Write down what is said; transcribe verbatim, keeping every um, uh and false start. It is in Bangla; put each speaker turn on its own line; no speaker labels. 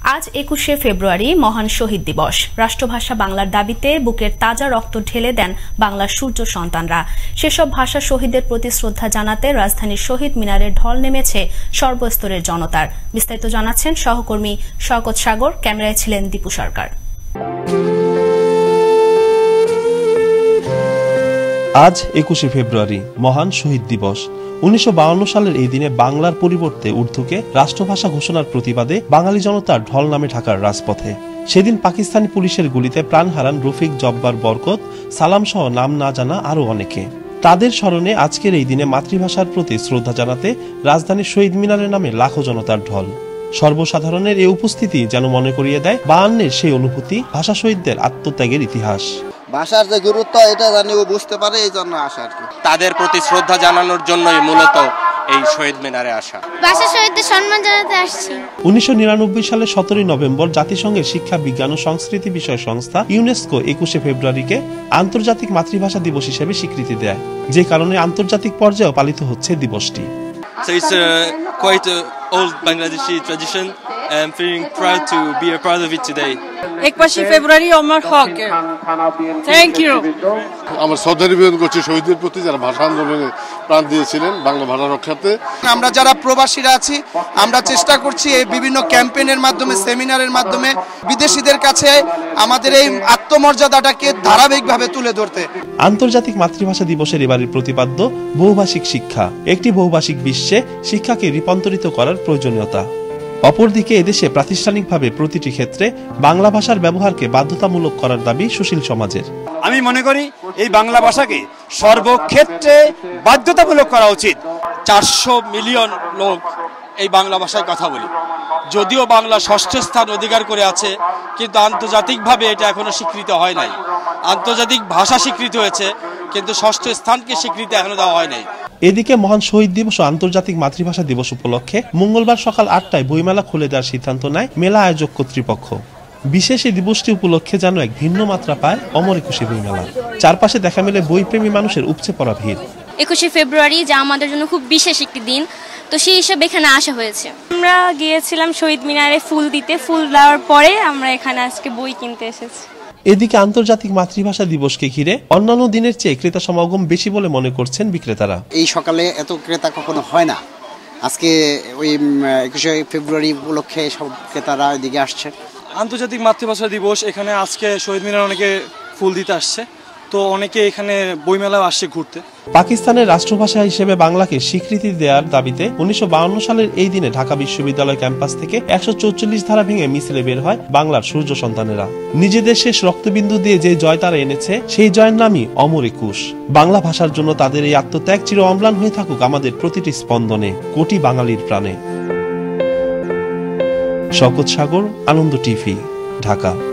আজ একুশে ফেব্রুয়ারি মহান শহীদ দিবস। রাষ্ট্রভাষা বাংলার দাবিতে বুকের তাজা রক্ত ঢেলে দেন বাংলার সূর্য সন্তানরা। সেসব ভাষা শহীদদের প্রতি শ্রদ্ধা জানাতে রাজধানীর শহীদ মিনারে ঢল নেমেছে সর্বস্তরের জনতার। বিস্তারিত জানাচ্ছেন সহকর্মী শওকত সাগর, ক্যামেরায় ছিলেন দীপু সরকার।
আজ একুশে ফেব্রুয়ারি মহান শহীদ দিবস। উনিশশো বাউন্ন সালের এই দিনে বাংলার পরিবর্তে উর্দুকে রাষ্ট্রভাষা ঘোষণার প্রতিবাদে বাঙালি জনতার ঢল নামে ঢাকার রাজপথে। সেদিন পাকিস্তানি পুলিশের গুলিতে প্রাণ হারান রফিক, জব্বার, বরকত, সালাম সহ নাম না জানা আরো অনেকে। তাদের স্মরণে আজকের এই দিনে মাতৃভাষার প্রতি শ্রদ্ধা জানাতে রাজধানীর শহীদ মিনারের নামে লাখো জনতার ঢল। সর্বসাধারণের এই উপস্থিতি যেন মনে করিয়ে দেয় বায়ান্নের সেই অনুভূতি, ভাষা শহীদদের আত্মত্যাগের ইতিহাস।
ভাষার যে গুরুত্ব এটা জানি ও বুঝতে পারে, এই জন্য আসা আর কি।
তাদের প্রতি শ্রদ্ধা জানানোর জন্যই মূলত এই শহীদ মিনারে আসা।
ভাষা শহীদদের সম্মান জানাতে আসছি।
উনিশশো নিরানব্বই সালের সতেরোই নভেম্বর জাতিসংঘের শিক্ষা, বিজ্ঞান ও সংস্কৃতি বিষয় সংস্থা ইউনেস্কো একুশে ফেব্রুয়ারিকে আন্তর্জাতিক মাতৃভাষা দিবস হিসেবে স্বীকৃতি দেয়, যে কারণে আন্তর্জাতিক পর্যায়েও পালিত হচ্ছে দিবসটি।
So it's uh, quite an old Bangladeshi tradition. I'm feeling proud to be a part of it today.
একুশে ফেব্রুয়ারি আমার হক। Thank you.
আমার শ্রদ্ধা নিবেদন করছি শহীদদের প্রতি, যারা ভাষা আন্দোলনে প্রাণ দিয়েছিলেন বাংলা ভাষা রক্ষাতে।
আমরা যারা প্রবাসীরা আছি, আমরা চেষ্টা করছি এই বিভিন্ন ক্যাম্পেইনের মাধ্যমে, সেমিনারের মাধ্যমে বিদেশিদের কাছে আমাদের এই আত্মমর্যাদাটাকে ধারাবাহিকভাবে তুলে ধরতে।
আন্তর্জাতিক মাতৃভাষা দিবসের এবারের প্রতিপাদ্য বহুভাষিক শিক্ষা। একটি বহুভাষিক বিশ্বে শিক্ষাকে রূপান্তরিত করার প্রয়োজনীয়তা। অপরদিকে এদেশে প্রাতিষ্ঠানিকভাবে প্রতিটি ক্ষেত্রে বাংলা ভাষার ব্যবহারকে বাধ্যতামূলক করার দাবি সুশীল সমাজের।
আমি মনে করি এই বাংলা ভাষাকে সর্বক্ষেত্রে বাধ্যতামূলক করা উচিত।
চারশো মিলিয়ন লোক এই বাংলা ভাষায় কথা বলি। যদিও বাংলা ষষ্ঠ স্থান অধিকার করে আছে, কিন্তু আন্তর্জাতিকভাবে এটা এখনো স্বীকৃত হয় নাই। আন্তর্জাতিক ভাষা স্বীকৃত হয়েছে, কিন্তু ষষ্ঠ স্থানকে স্বীকৃতি এখনো দেওয়া হয় নাই।
এদিকে মহান শহীদ দিবস ও আন্তর্জাতিক মাতৃভাষা দিবস উপলক্ষে মঙ্গলবার সকাল আটটায় বইমেলা খুলে দেওয়ার সিদ্ধান্ত নেয় মেলা আয়োজক কর্তৃপক্ষ। বিশেষ এই দিবসটি উপলক্ষে যেন এক ভিন্ন মাত্রা পায় অমর একুশে বইমেলা। চারপাশে দেখা মেলে বইপ্রেমী মানুষের উপচে পড়া ভিড়।
একুশে ফেব্রুয়ারি যা আমাদের জন্য খুব বিশেষ একটি দিন, তো সেই হিসাবে এখানে আসা হয়েছে।
আমরা গিয়েছিলাম শহীদ মিনারে ফুল দিতে, ফুল দেওয়ার পরে আমরা এখানে আজকে বই কিনতে এসেছি।
এদিকে আন্তর্জাতিক মাতৃভাষা দিবসকে ঘিরে অন্যান্য দিনের চেয়ে ক্রেতা সমাগম বেশি বলে মনে করছেন বিক্রেতারা।
এই সকালে এত ক্রেতা কখনো হয় না, আজকে ওই একুশে ফেব্রুয়ারি উপলক্ষে সব ক্রেতারা এদিকে আসছে।
আন্তর্জাতিক মাতৃভাষা দিবস, এখানে আজকে শহীদ মিনার অনেকে ফুল দিতে আসছে, তো অনেকে এখানে বইমেলাও আসছে ঘুরতে।
পাকিস্তানের রাষ্ট্রভাষা হিসেবে বাংলাকে স্বীকৃতি দেওয়ার দাবিতে উনিশশো বাউন্ন সালের এই দিনে ঢাকা বিশ্ববিদ্যালয় ক্যাম্পাস থেকে একশো চৌচল্লিশ ধারা ভেঙে মিছিলে বের হয় বাংলার সূর্য সন্তানেরা। নিজেদের শেষ রক্তবিন্দু দিয়ে যে জয় তারা এনেছে, সেই জয়ের নামই অমর একুশ। বাংলা ভাষার জন্য তাদের এই আত্মত্যাগ চির অম্লান হয়ে থাকুক আমাদের প্রতিটি স্পন্দনে, কোটি বাঙালির প্রাণে। শওকত সাগর, আনন্দ টিভি, ঢাকা।